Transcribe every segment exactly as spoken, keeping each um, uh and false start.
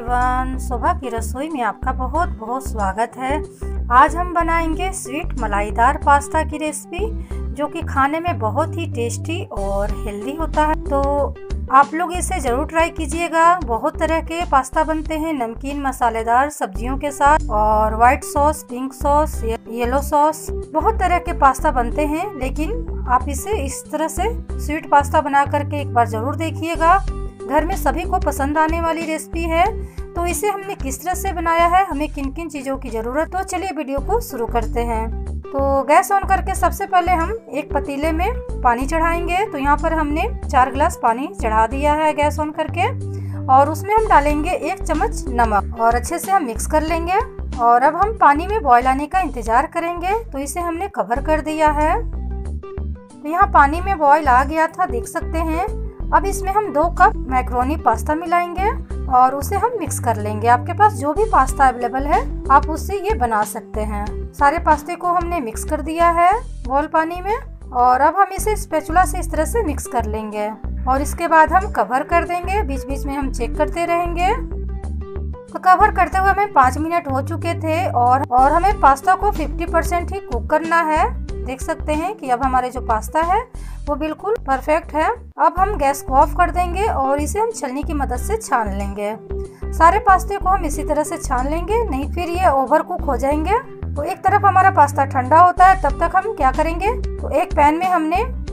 Everyone, सुबह की रसोई में आपका बहुत बहुत स्वागत है। आज हम बनाएंगे स्वीट मलाईदार पास्ता की रेसिपी, जो कि खाने में बहुत ही टेस्टी और हेल्दी होता है। तो आप लोग इसे जरूर ट्राई कीजिएगा। बहुत तरह के पास्ता बनते हैं नमकीन मसालेदार सब्जियों के साथ, और white sauce, pink sauce, yellow sauce, बहुत तरह के पास्ता बनते हैं। लेकिन आप इसे इस तरह से स्वीट पास्ता बना करके एक बार जरूर देखिएगा। घर में सभी को पसंद आने वाली रेसिपी है। तो इसे हमने किस तरह से बनाया है, हमें किन किन चीजों की जरूरत, तो चलिए वीडियो को शुरू करते हैं। तो गैस ऑन करके सबसे पहले हम एक पतीले में पानी चढ़ाएंगे। तो यहाँ पर हमने चार गिलास पानी चढ़ा दिया है गैस ऑन करके, और उसमें हम डालेंगे एक चम्मच नमक और अच्छे से हम मिक्स कर लेंगे। और अब हम पानी में बॉयल आने का इंतजार करेंगे। तो इसे हमने कवर कर दिया है। तो यहाँ पानी में बॉयल आ गया था, देख सकते हैं। अब इसमें हम दो कप मैक्रोनी पास्ता मिलाएंगे और उसे हम मिक्स कर लेंगे। आपके पास जो भी पास्ता अवेलेबल है आप उससे ये बना सकते हैं। सारे पास्ते को हमने मिक्स कर दिया है बॉयल पानी में, और अब हम इसे स्पैचुला से इस तरह से मिक्स कर लेंगे। और इसके बाद हम कवर कर देंगे, बीच बीच में हम चेक करते रहेंगे। तो कवर करते हुए हमें पाँच मिनट हो चुके थे, और और हमें पास्ता को पचास परसेंट ही कुक करना है। देख सकते हैं कि अब हमारे जो पास्ता है वो बिल्कुल परफेक्ट है। अब हम गैस को ऑफ कर देंगे और इसे हम छलनी की मदद से छान लेंगे। सारे पास्ते को हम इसी तरह से छान लेंगे, नहीं फिर ये ओवर कुक हो जाएंगे। तो एक तरफ हमारा पास्ता ठंडा होता है, तब तक हम क्या करेंगे, तो एक पैन में हमने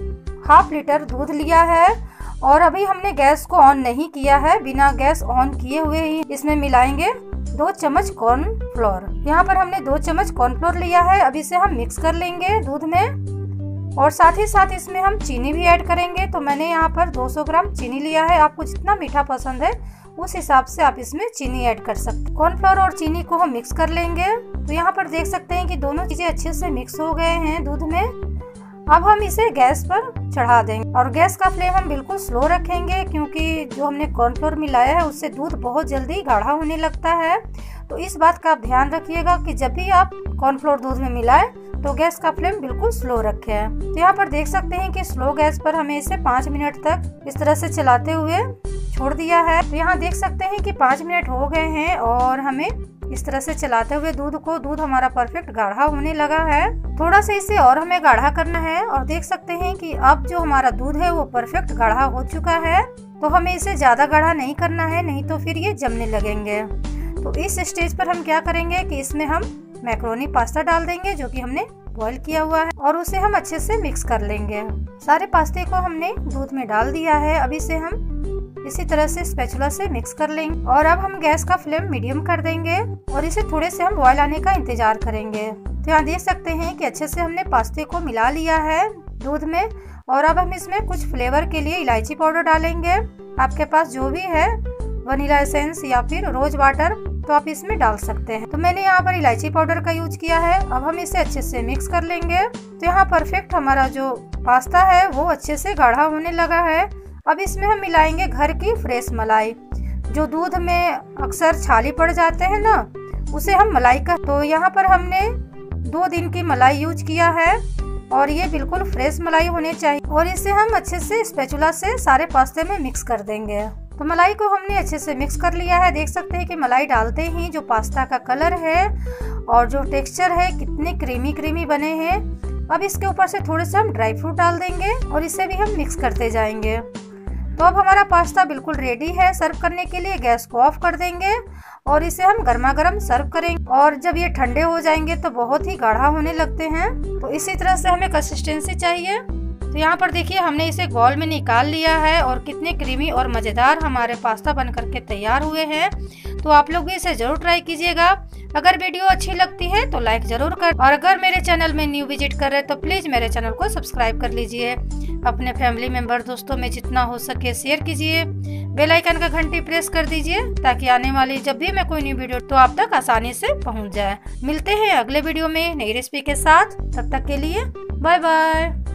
हाफ लीटर दूध लिया है, और अभी हमने गैस को ऑन नहीं किया है। बिना गैस ऑन किए हुए ही इसमें मिलाएंगे दो चम्मच कॉर्नफ्लोर। यहाँ पर हमने दो चम्मच कॉर्नफ्लोर लिया है। अब इसे हम मिक्स कर लेंगे दूध में, और साथ ही साथ इसमें हम चीनी भी ऐड करेंगे। तो मैंने यहाँ पर दो सौ ग्राम चीनी लिया है। आपको जितना मीठा पसंद है उस हिसाब से आप इसमें चीनी ऐड कर सकते हैं। कॉर्नफ्लोर और चीनी को हम मिक्स कर लेंगे। तो यहाँ पर देख सकते हैं कि दोनों चीजें अच्छे से मिक्स हो गए हैं दूध में। अब हम इसे गैस पर चढ़ा देंगे, और गैस का फ्लेम हम बिल्कुल स्लो रखेंगे, क्योंकि जो हमने कॉर्नफ्लोर मिलाया है उससे दूध बहुत जल्दी गाढ़ा होने लगता है। तो इस बात का आप ध्यान रखिएगा कि जब भी आप कॉर्नफ्लोर दूध में मिलाएं तो गैस का फ्लेम बिल्कुल स्लो रखें। तो यहाँ पर देख सकते हैं कि स्लो गैस पर हमें इसे पाँच मिनट तक इस तरह से चलाते हुए छोड़ दिया है। तो यहाँ देख सकते हैं कि पाँच मिनट हो गए हैं, और हमें इस तरह से चलाते हुए दूध को दूध हमारा परफेक्ट गाढ़ा होने लगा है। थोड़ा सा इसे और हमें गाढ़ा करना है, और देख सकते हैं कि अब जो हमारा दूध है वो परफेक्ट गाढ़ा हो चुका है। तो हमें इसे ज्यादा गाढ़ा नहीं करना है, नहीं तो फिर ये जमने लगेंगे। तो इस स्टेज पर हम क्या करेंगे कि इसमें हम मैक्रोनी पास्ता डाल देंगे, जो कि हमने बॉईल किया हुआ है, और उसे हम अच्छे से मिक्स कर लेंगे। सारे पास्ते को हमने दूध में डाल दिया है। अब इसे हम इसी तरह से स्पैचुला से मिक्स कर लेंगे, और अब हम गैस का फ्लेम मीडियम कर देंगे, और इसे थोड़े से हम बॉईल आने का इंतजार करेंगे। तो यहाँ देख सकते हैं कि अच्छे से हमने पास्ते को मिला लिया है दूध में, और अब हम इसमें कुछ फ्लेवर के लिए इलायची पाउडर डालेंगे। आपके पास जो भी है, वनीला एसेंस या फिर रोज वाटर, तो आप इसमें डाल सकते हैं। तो मैंने यहाँ पर इलायची पाउडर का यूज किया है। अब हम इसे अच्छे से मिक्स कर लेंगे। तो यहाँ परफेक्ट हमारा जो पास्ता है वो अच्छे से गाढ़ा होने लगा है। अब इसमें हम मिलाएंगे घर की फ्रेश मलाई। जो दूध में अक्सर छाली पड़ जाते हैं ना, उसे हम मलाई का, तो यहाँ पर हमने दो दिन की मलाई यूज किया है, और ये बिल्कुल फ्रेश मलाई होनी चाहिए। और इसे हम अच्छे से स्पैचुला से सारे पास्ते में मिक्स कर देंगे। तो मलाई को हमने अच्छे से मिक्स कर लिया है। देख सकते हैं कि मलाई डालते ही जो पास्ता का कलर है और जो टेक्सचर है, कितने क्रीमी क्रीमी बने हैं। अब इसके ऊपर से थोड़े से हम ड्राई फ्रूट डाल देंगे, और इसे भी हम मिक्स करते जाएंगे। तो अब हमारा पास्ता बिल्कुल रेडी है सर्व करने के लिए। गैस को ऑफ कर देंगे, और इसे हम गर्मा गर्म सर्व करेंगे। और जब ये ठंडे हो जाएंगे तो बहुत ही गाढ़ा होने लगते हैं। तो इसी तरह से हमें कंसिस्टेंसी चाहिए। तो यहाँ पर देखिए हमने इसे बाउल में निकाल लिया है, और कितने क्रीमी और मज़ेदार हमारे पास्ता बन करके तैयार हुए हैं। तो आप लोग भी इसे जरूर ट्राई कीजिएगा। अगर वीडियो अच्छी लगती है तो लाइक जरूर कर, और अगर मेरे चैनल में न्यू विजिट कर रहे हैं तो प्लीज मेरे चैनल को सब्सक्राइब कर लीजिए। अपने फैमिली मेंबर दोस्तों में जितना हो सके शेयर कीजिए। बेल आइकन का घंटी प्रेस कर दीजिए, ताकि आने वाली जब भी मैं कोई न्यू वीडियो तो आप तक आसानी से पहुंच जाए। मिलते हैं अगले वीडियो में नई रेसिपी के साथ। तब तक के लिए बाय बाय।